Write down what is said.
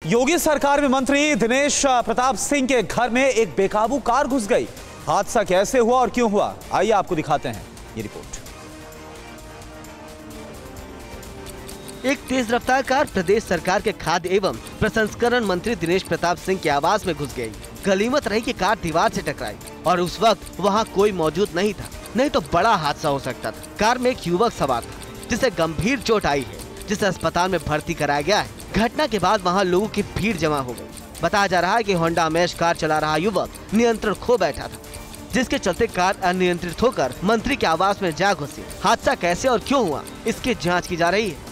योगी सरकार में मंत्री दिनेश प्रताप सिंह के घर में एक बेकाबू कार घुस गई। हादसा कैसे हुआ और क्यों हुआ, आइए आपको दिखाते हैं ये रिपोर्ट। एक तेज रफ्तार कार प्रदेश सरकार के खाद्य एवं प्रसंस्करण मंत्री दिनेश प्रताप सिंह के आवास में घुस गई। गनीमत रही कि कार दीवार से टकराई और उस वक्त वहां कोई मौजूद नहीं था, नहीं तो बड़ा हादसा हो सकता था। कार में एक युवक सवार था जिसे गंभीर चोट आई है, जिसे अस्पताल में भर्ती कराया गया है। घटना के बाद वहां लोगों की भीड़ जमा हो गई। बताया जा रहा है कि होंडा अमेश कार चला रहा युवक नियंत्रण खो बैठा था, जिसके चलते कार अनियंत्रित होकर मंत्री के आवास में जा घुसी। हादसा कैसे और क्यों हुआ, इसकी जांच की जा रही है।